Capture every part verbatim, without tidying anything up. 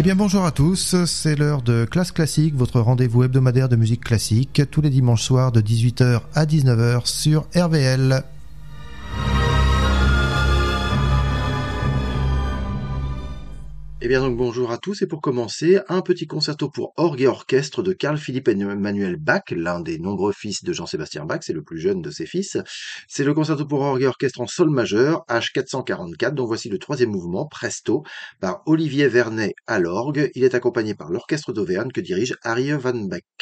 Eh bien bonjour à tous, c'est l'heure de Classe Classique, votre rendez-vous hebdomadaire de musique classique, tous les dimanches soirs de dix-huit heures à dix-neuf heures sur R V L. Eh bien donc bonjour à tous, et pour commencer, un petit concerto pour orgue et orchestre de Carl Philipp Emanuel Bach, l'un des nombreux fils de Jean-Sébastien Bach, c'est le plus jeune de ses fils. C'est le concerto pour orgue et orchestre en sol majeur, H quatre cent quarante-quatre, dont voici le troisième mouvement, Presto, par Olivier Vernet à l'orgue. Il est accompagné par l'orchestre d'Auvergne que dirige Arie Van Beek.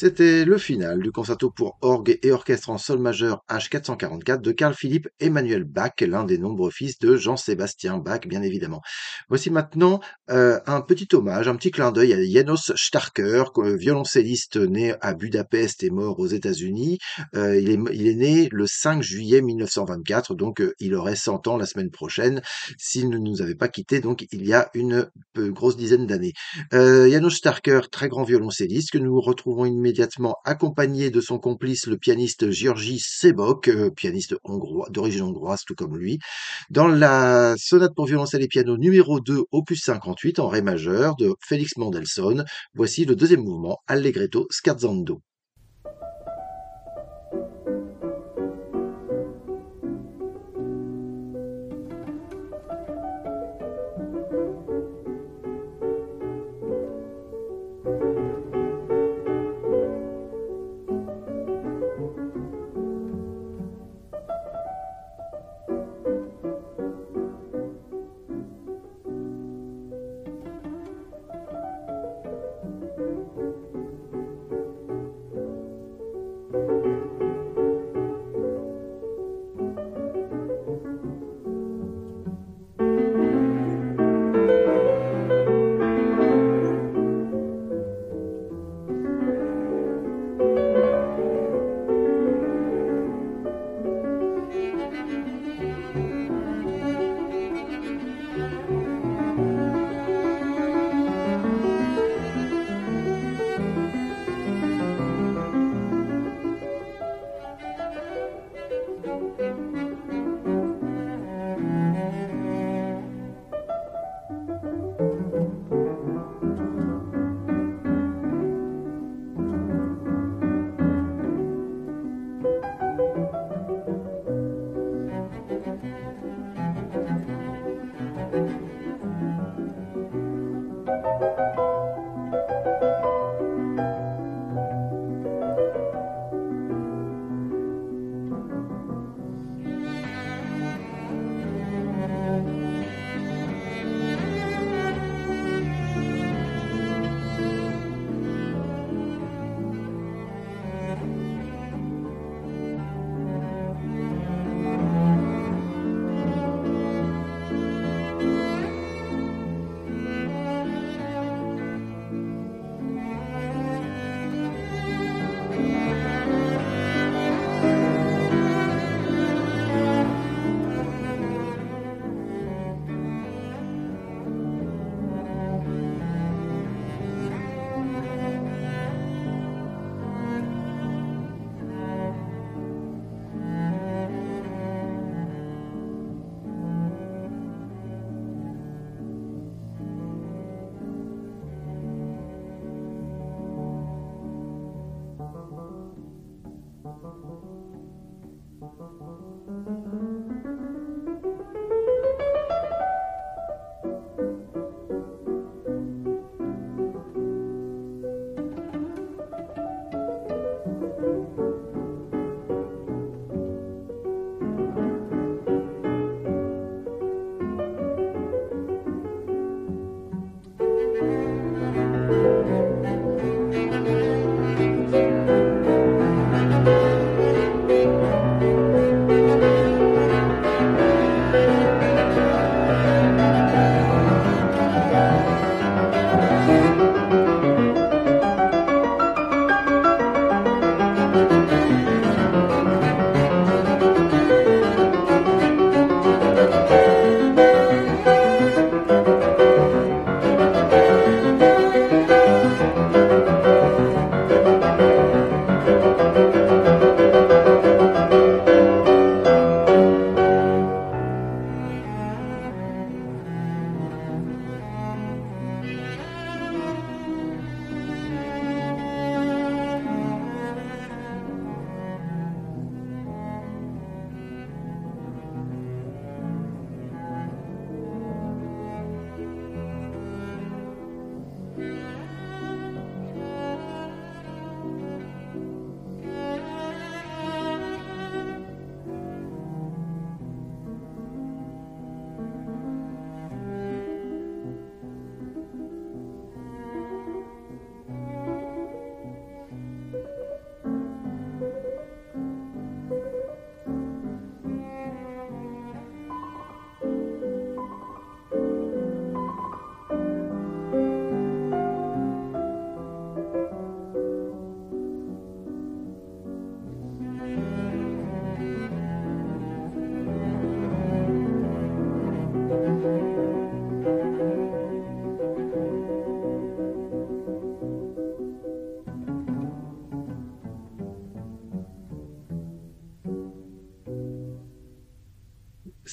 C'était le final du concerto pour orgue et orchestre en sol majeur H quatre cent quarante-quatre de Carl Philipp Emanuel Bach, l'un des nombreux fils de Jean-Sébastien Bach, bien évidemment. Voici maintenant euh, un petit hommage, un petit clin d'œil à János Starker, co- violoncelliste né à Budapest et mort aux États-Unis. Euh, il, est, il est né le cinq juillet mille neuf cent vingt-quatre, donc euh, il aurait cent ans la semaine prochaine s'il ne nous avait pas quittés, donc il y a une peu, grosse dizaine d'années. Euh, János Starker, très grand violoncelliste, que nous retrouvons immédiatement accompagné de son complice, le pianiste György Sebok, euh, pianiste hongrois, d'origine hongroise, tout comme lui, dans la sonate pour violoncelle et piano numéro deux, opus cinquante-huit, en ré majeur, de Félix Mendelssohn. Voici le deuxième mouvement, Allegretto Scherzando.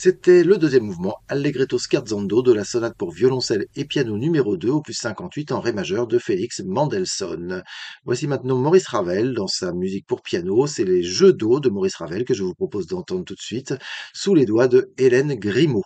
C'était le deuxième mouvement, Allegretto scherzando de la sonate pour violoncelle et piano numéro deux, opus cinquante-huit en ré majeur de Félix Mendelssohn. Voici maintenant Maurice Ravel dans sa musique pour piano. C'est les Jeux d'eau de Maurice Ravel que je vous propose d'entendre tout de suite, sous les doigts de Hélène Grimaud.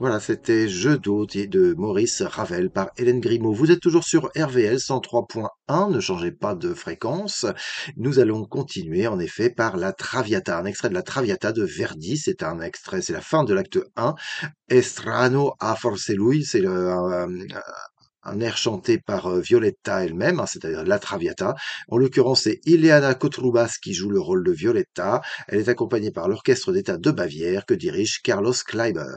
Voilà, c'était Jeux d'eau de Maurice Ravel par Hélène Grimaud. Vous êtes toujours sur R V L cent trois point un, ne changez pas de fréquence. Nous allons continuer en effet par la Traviata, un extrait de la Traviata de Verdi. C'est un extrait, c'est la fin de l'acte un. Estrano a forse lui, c'est le, un, un air chanté par euh, Violetta elle-même, hein, c'est-à-dire la Traviata. En l'occurrence, c'est Ileana Kotroubas qui joue le rôle de Violetta. Elle est accompagnée par l'Orchestre d'État de Bavière que dirige Carlos Kleiber.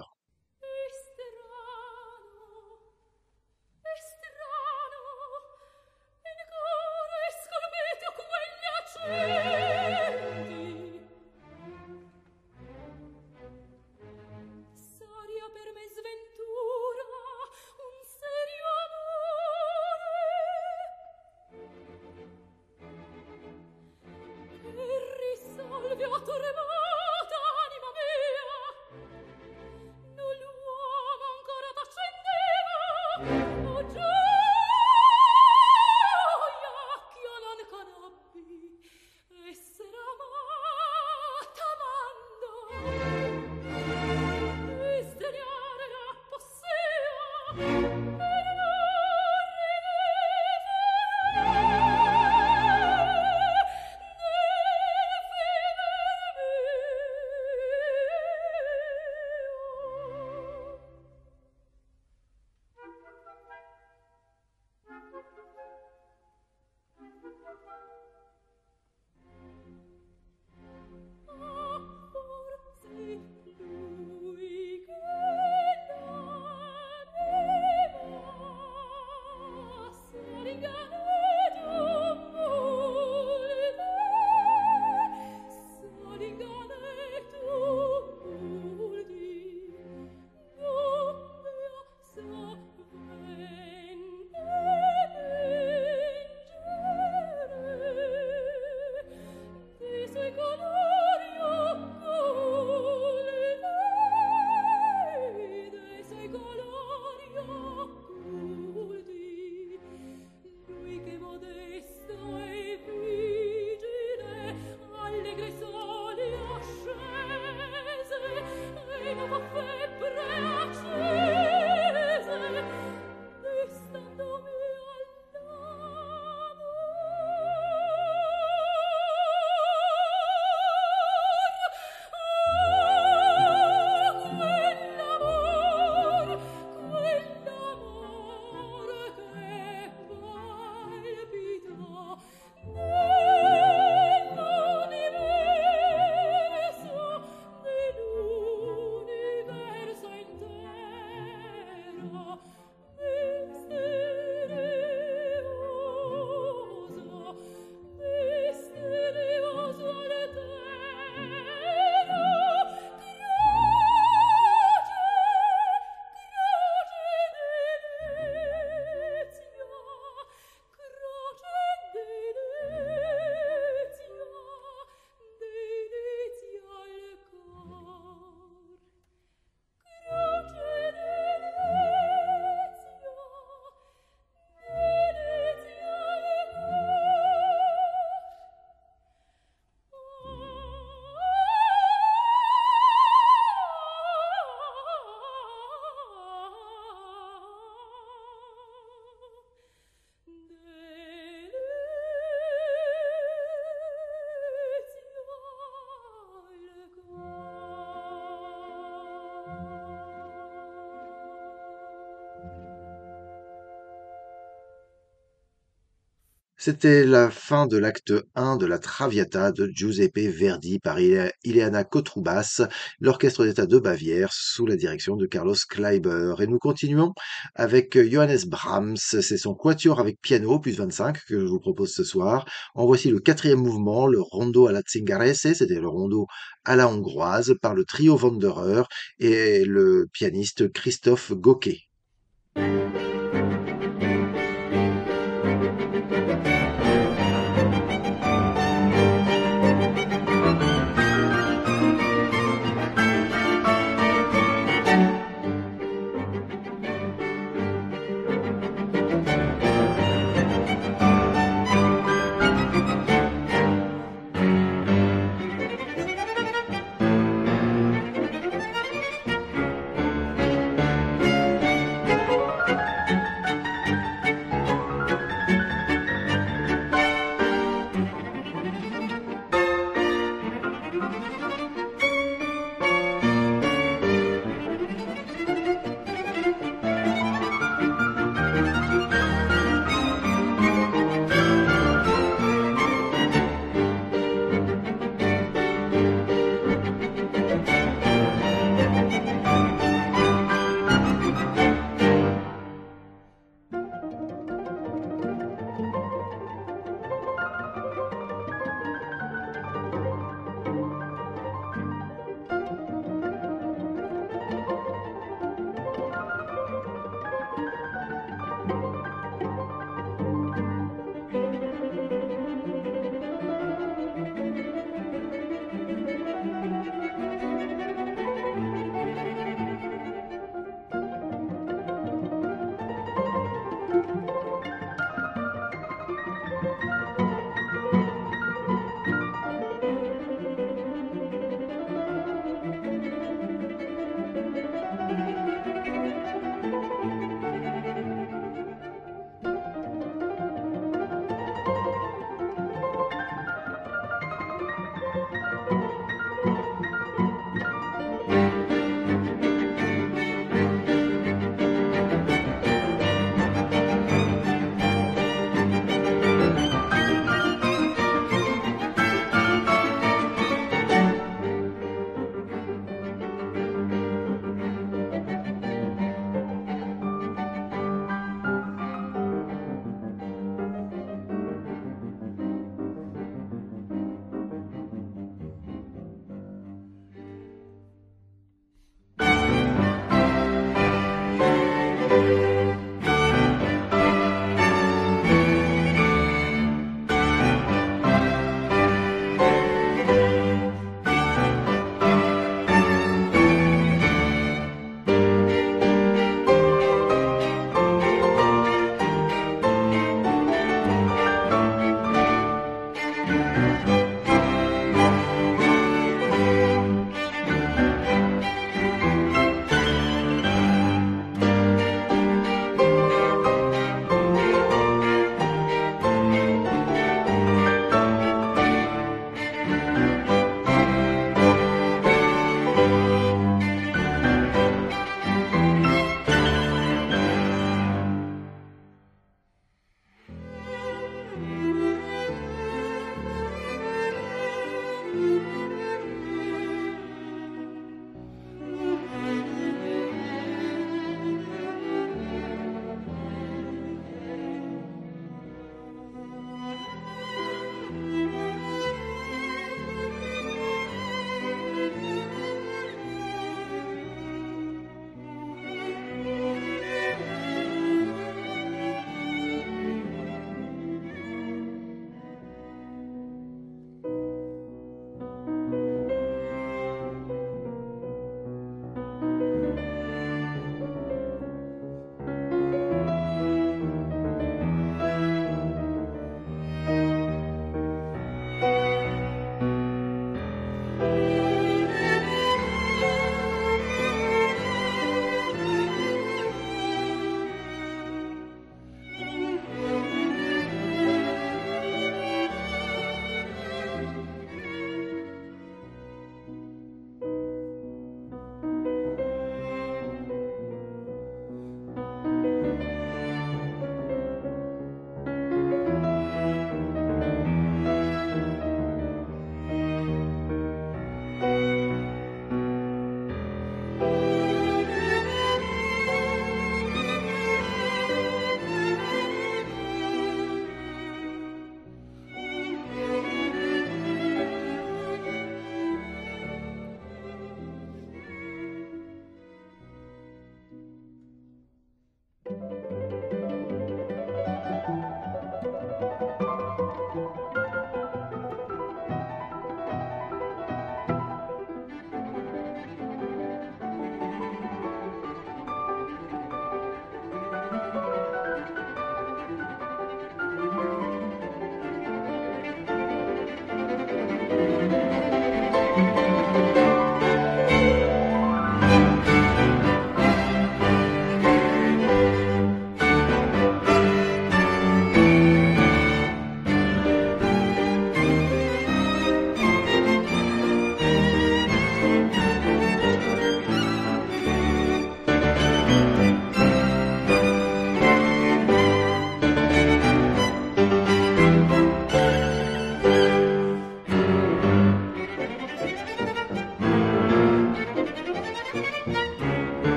C'était la fin de l'acte un de la Traviata de Giuseppe Verdi par Ile- Ileana Kotroubas, l'Orchestre d'État de Bavière sous la direction de Carlos Kleiber. Et nous continuons avec Johannes Brahms, c'est son quatuor avec piano, plus vingt-cinq, que je vous propose ce soir. En voici le quatrième mouvement, le rondo alla zingarese, c'était le rondo à la hongroise, par le trio Wanderer et le pianiste Christophe Gauquet.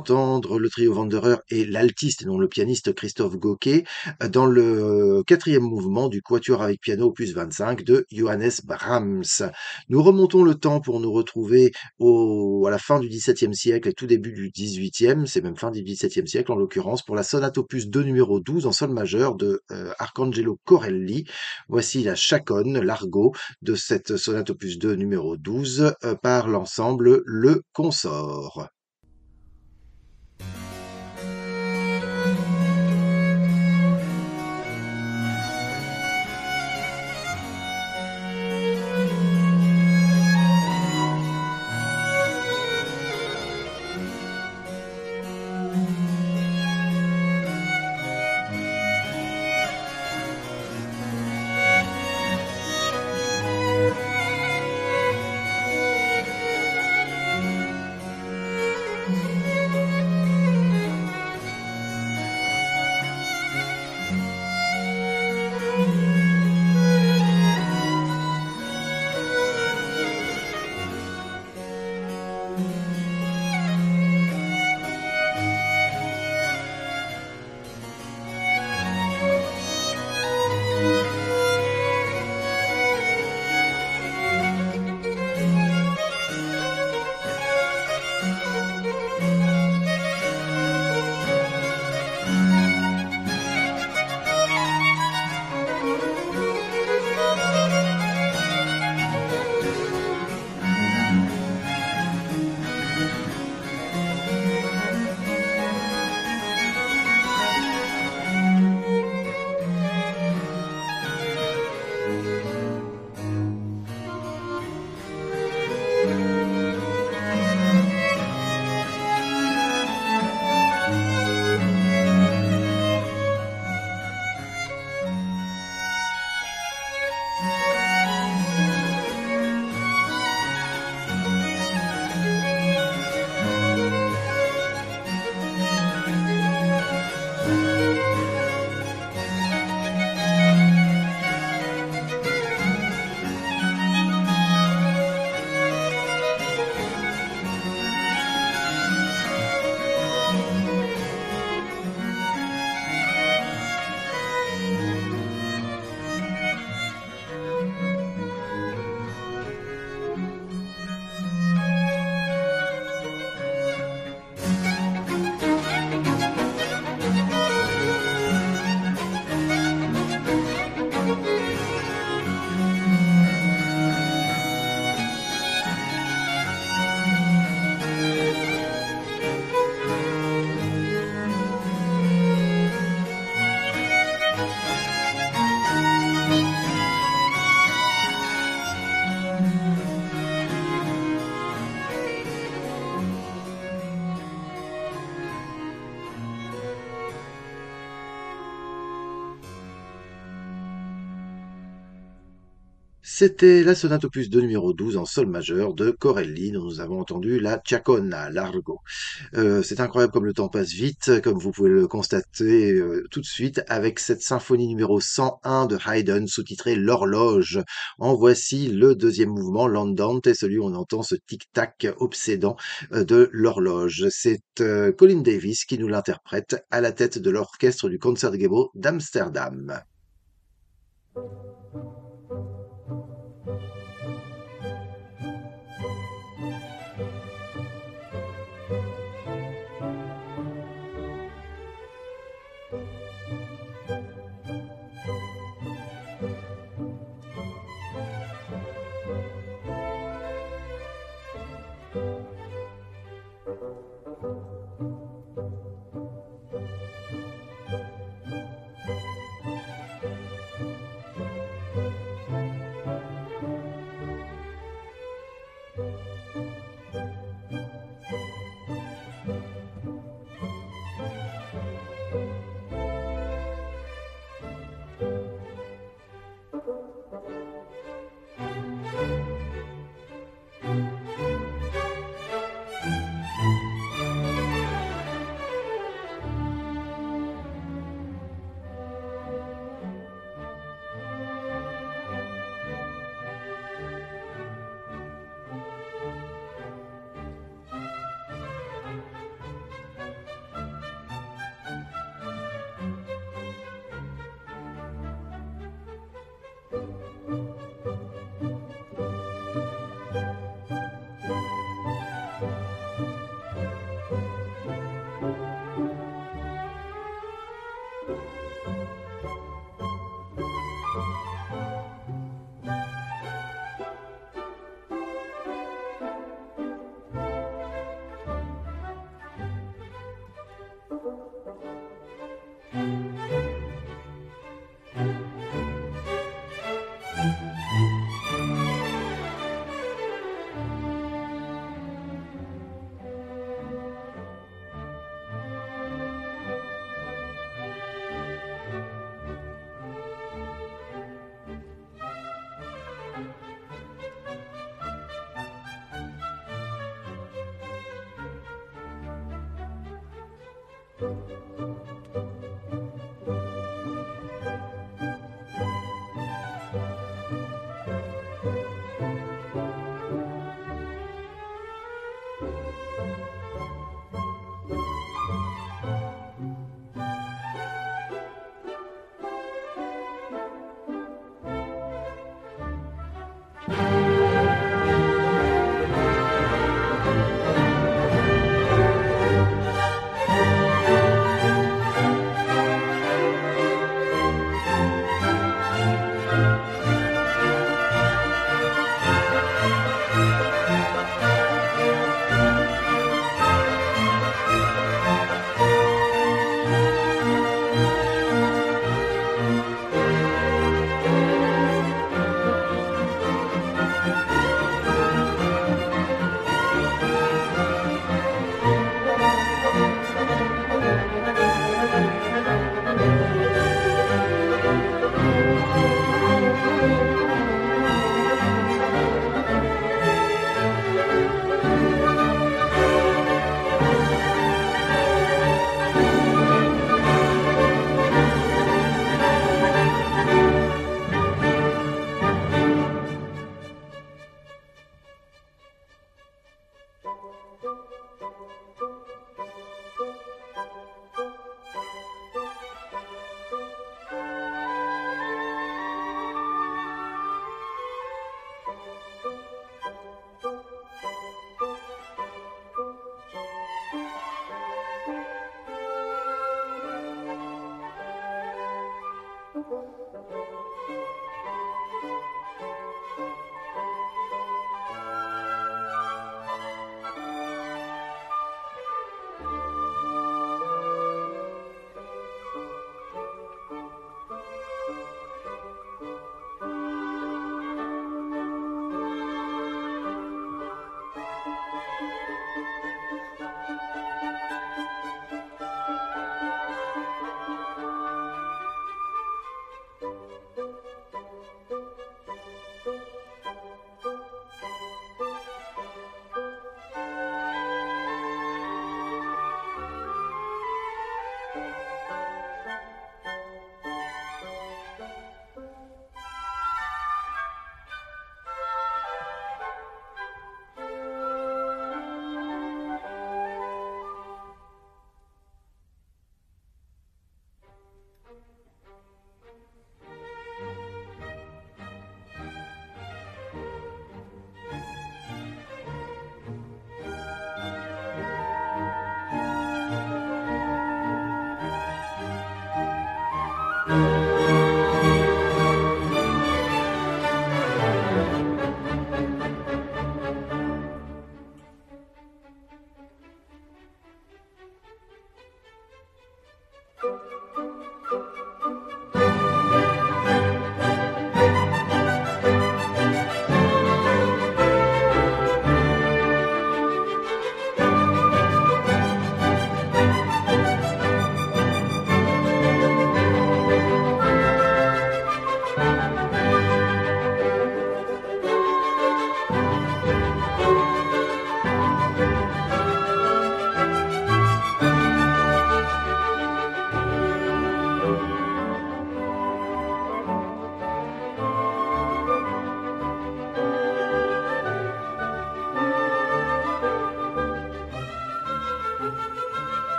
d'entendre le trio Wanderer et l'altiste et non le pianiste Christophe Gauquet dans le quatrième mouvement du Quatuor avec piano opus vingt-cinq de Johannes Brahms. Nous remontons le temps pour nous retrouver au, à la fin du dix-septième siècle et tout début du dix-huitième, c'est même fin du dix-septième siècle en l'occurrence, pour la sonate opus deux numéro douze en sol majeur de euh, Arcangelo Corelli. Voici la chaconne, l'argot de cette sonate opus deux numéro douze euh, par l'ensemble Le Consort. C'était la sonate opus deux numéro douze en sol majeur de Corelli, dont nous avons entendu la Ciaconna, l'argot. Euh, c'est incroyable comme le temps passe vite, comme vous pouvez le constater euh, tout de suite avec cette symphonie numéro cent un de Haydn, sous-titrée L'Horloge. En voici le deuxième mouvement, l'Andante, celui où on entend ce tic-tac obsédant euh, de l'horloge. C'est euh, Colin Davis qui nous l'interprète à la tête de l'orchestre du Concertgebouw d'Amsterdam.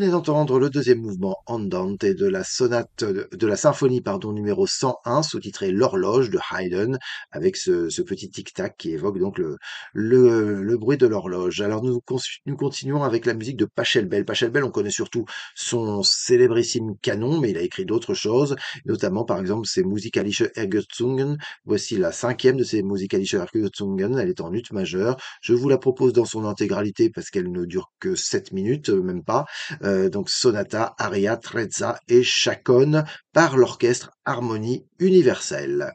venez d'entendre le deuxième mouvement Andante de la sonate de la symphonie pardon numéro cent un sous-titré L'horloge de Haydn avec ce, ce petit tic-tac qui évoque donc le, le, le bruit de l'horloge. Alors nous, nous continuons avec la musique de Pachelbel. Pachelbel, on connaît surtout son célébrissime canon, mais il a écrit d'autres choses, notamment par exemple ses Musikalische Ergötzungen. Voici la cinquième de ces Musikalische Ergötzungen. Elle est en ut majeur. Je vous la propose dans son intégralité parce qu'elle ne dure que sept minutes, même pas. Euh, donc sonata, aria, trezza et chaconne par l'orchestre Harmonie Universelle.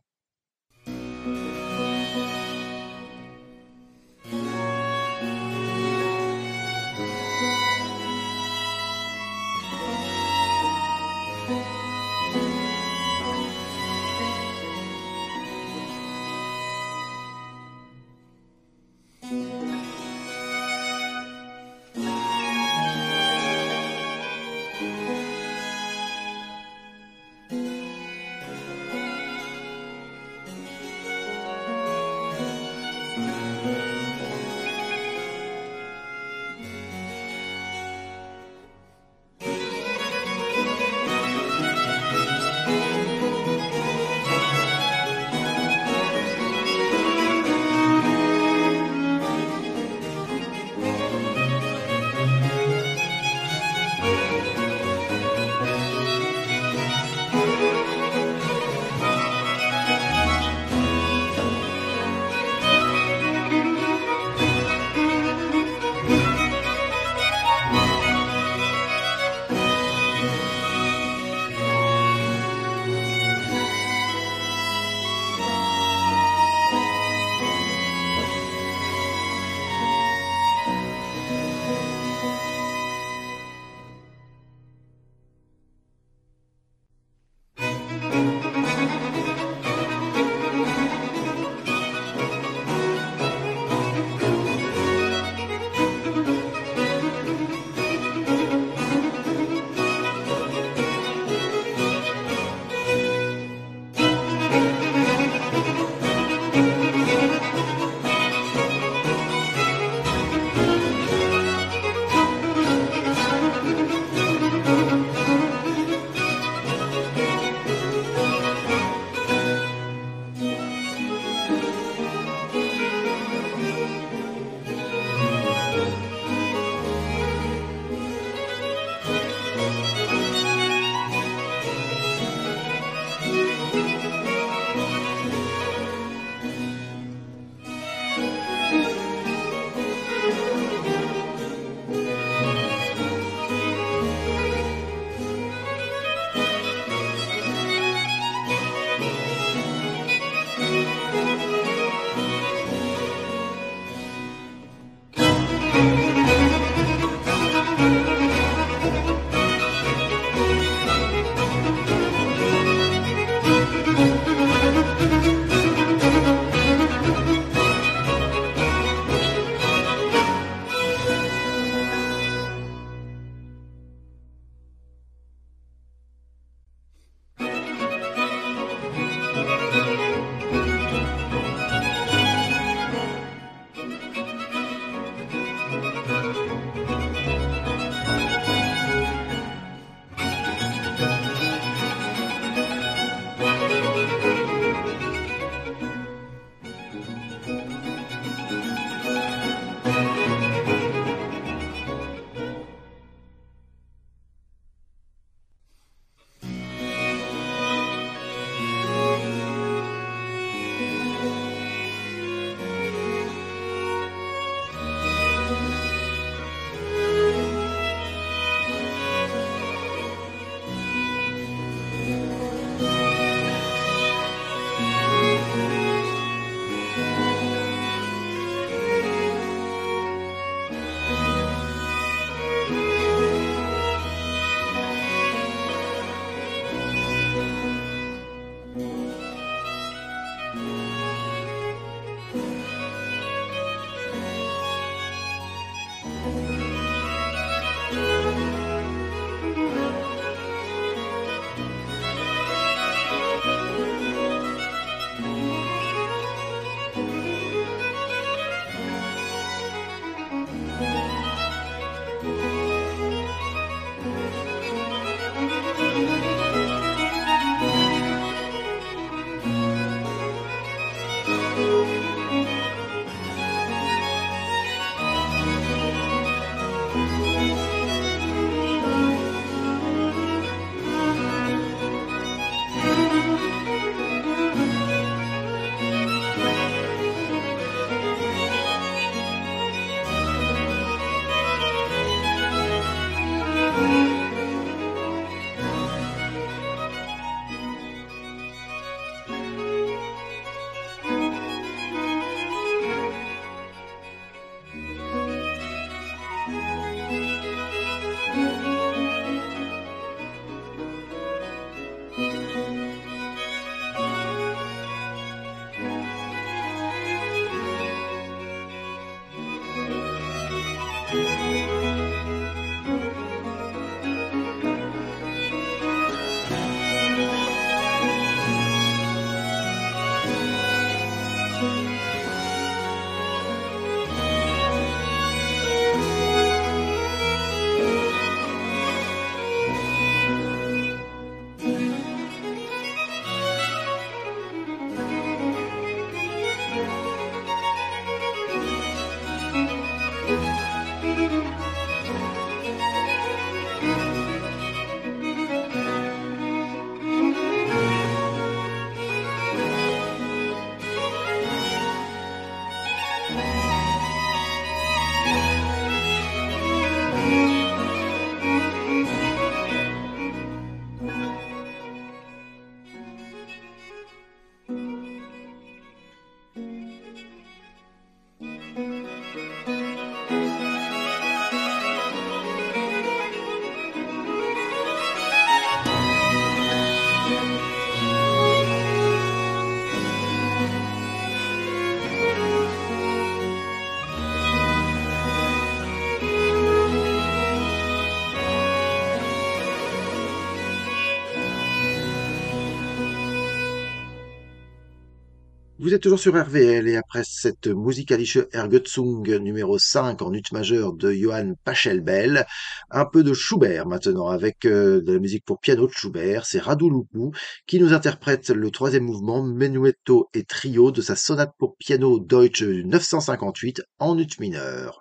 Vous êtes toujours sur R V L et après cette Musikalische Ergötzung numéro cinq en ut majeur de Johann Pachelbel, un peu de Schubert maintenant avec euh, de la musique pour piano de Schubert, c'est Radu Lupu qui nous interprète le troisième mouvement menuetto et trio de sa sonate pour piano Deutsche neuf cent cinquante-huit en ut mineur.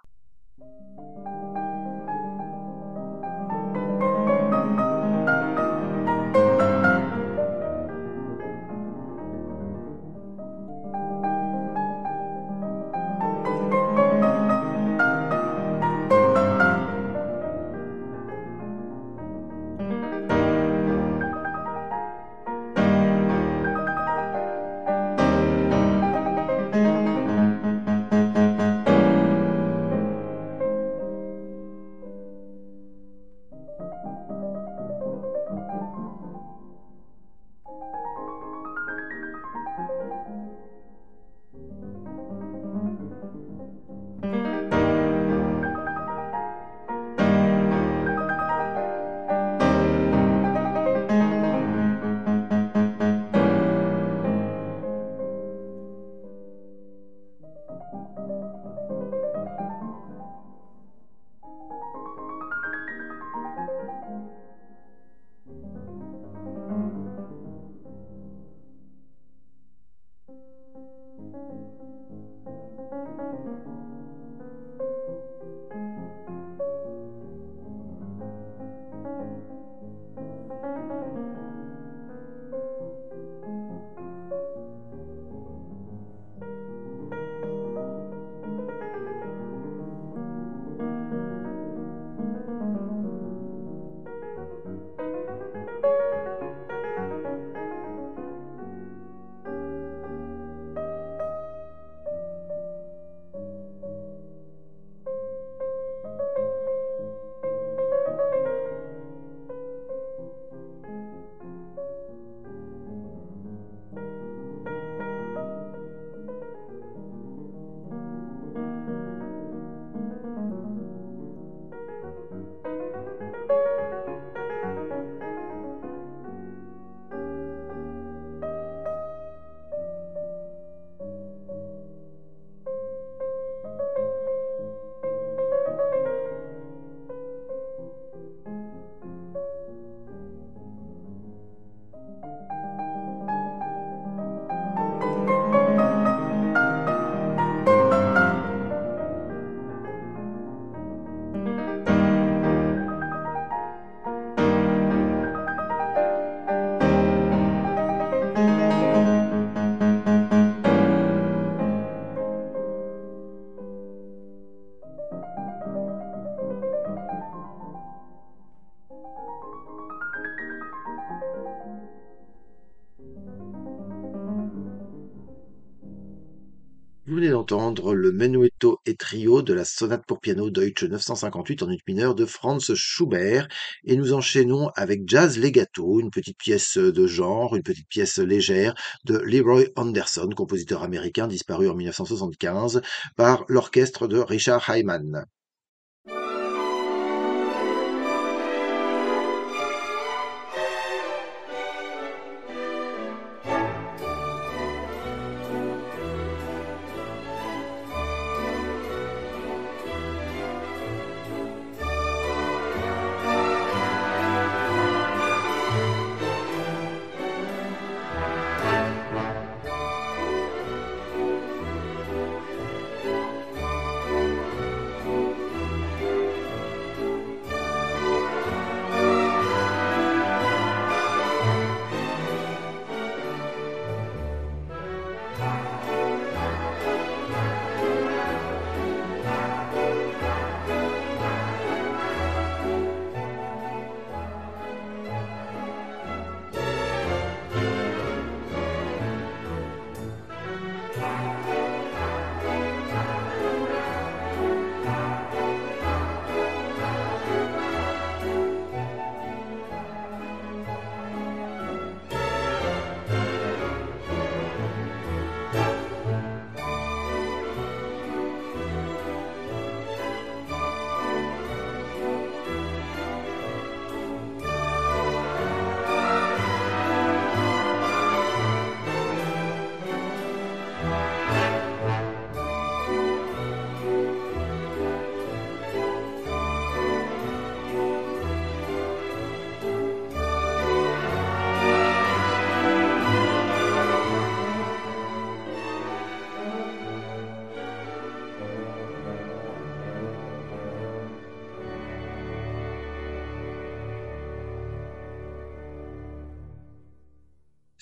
Vous venez d'entendre le menuetto et trio de la sonate pour piano Deutsche neuf cent cinquante-huit en ut mineur de Franz Schubert et nous enchaînons avec Jazz Legato, une petite pièce de genre, une petite pièce légère de Leroy Anderson, compositeur américain disparu en mille neuf cent soixante-quinze par l'orchestre de Richard Hyman.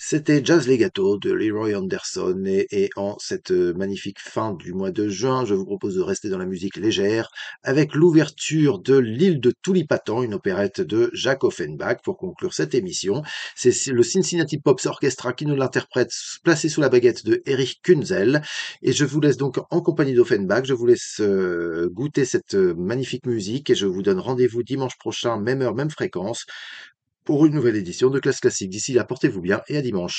C'était Jazz Legato de Leroy Anderson et, et en cette euh, magnifique fin du mois de juin, je vous propose de rester dans la musique légère avec l'ouverture de L'île de Tulipatan, une opérette de Jacques Offenbach pour conclure cette émission. C'est le Cincinnati Pops Orchestra qui nous l'interprète, placé sous la baguette de Erich Kunzel. Et je vous laisse donc en compagnie d'Offenbach, je vous laisse euh, goûter cette euh, magnifique musique et je vous donne rendez-vous dimanche prochain, même heure, même fréquence, pour une nouvelle édition de Classe Classique. D'ici là, portez-vous bien et à dimanche.